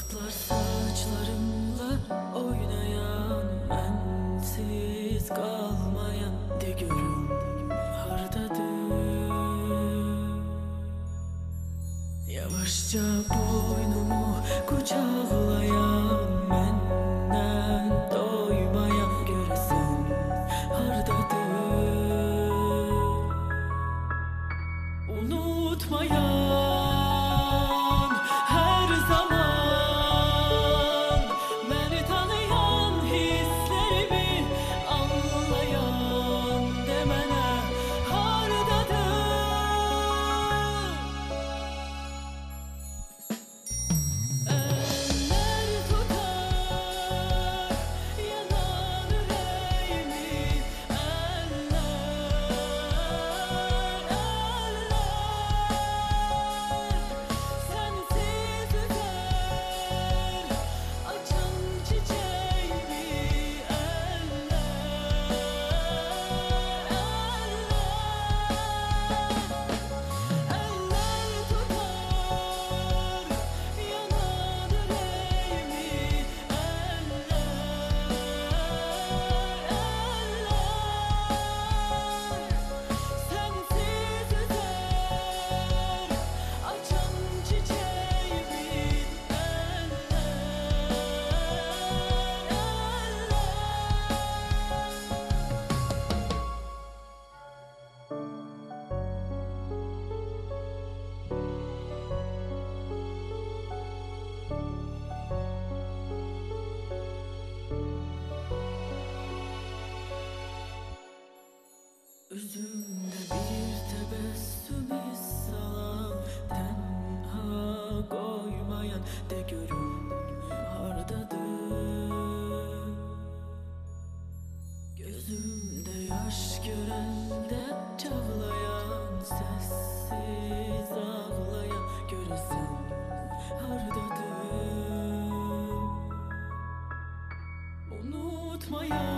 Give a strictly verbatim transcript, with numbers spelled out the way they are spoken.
Toplar saçlarımla oynayan, bensiz kalmayan de görüm hardadır. Yavaşça boynumu kucaklayan, menden doymayan göresin hardadır. Unutmayan her zaman, beni tanıyan, hislerimi anlayan demene hardadır. Eller tutar yanan yüreğimi, eller, eller sensiz üzer açan çiçeğimi, eller, eller tutar yanan yüreğimi, sensiz üzer açan çiçeğimi, Üzümde bir tebessüm salan, tenha koymayan de görüm hardadır. Gözümde yaş görende çağlayan, sessiz ağlayan göresin hardadır. Unutmayan